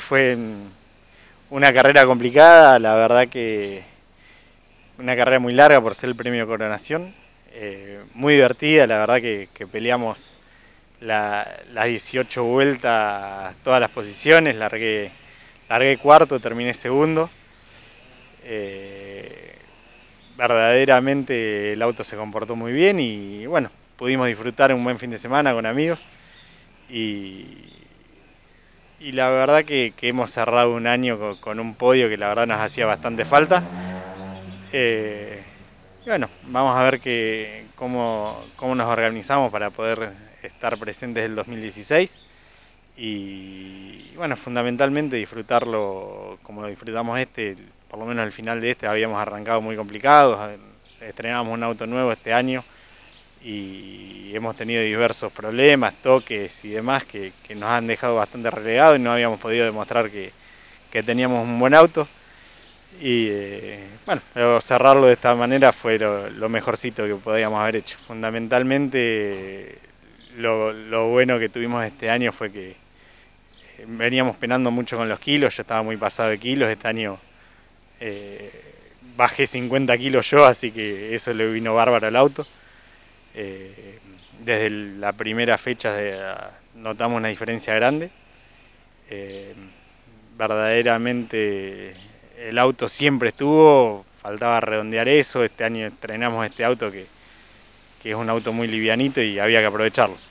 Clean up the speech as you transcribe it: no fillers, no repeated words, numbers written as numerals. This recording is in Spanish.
fue una carrera complicada, la verdad que una carrera muy larga por ser el premio Coronación, muy divertida, la verdad que peleamos las 18 vueltas, todas las posiciones, largué cuarto, terminé segundo. Verdaderamente el auto se comportó muy bien y bueno, pudimos disfrutar un buen fin de semana con amigos y, y la verdad que hemos cerrado un año con un podio que la verdad nos hacía bastante falta. Y bueno, vamos a ver cómo nos organizamos para poder estar presentes el 2016 y bueno, fundamentalmente disfrutarlo como lo disfrutamos por lo menos al final de habíamos arrancado muy complicados, estrenamos un auto nuevo este año y hemos tenido diversos problemas, toques y demás que nos han dejado bastante relegados y no habíamos podido demostrar que teníamos un buen auto. Y bueno, pero cerrarlo de esta manera fue lo mejorcito que podíamos haber hecho. Fundamentalmente lo bueno que tuvimos este año fue que veníamos penando mucho con los kilos, yo estaba muy pasado de kilos, este año bajé 50 kilos yo, así que eso le vino bárbaro al auto. Desde la primera fecha notamos una diferencia grande. Verdaderamente el auto siempre estuvo, faltaba redondear eso, este año estrenamos este auto que es un auto muy livianito y había que aprovecharlo.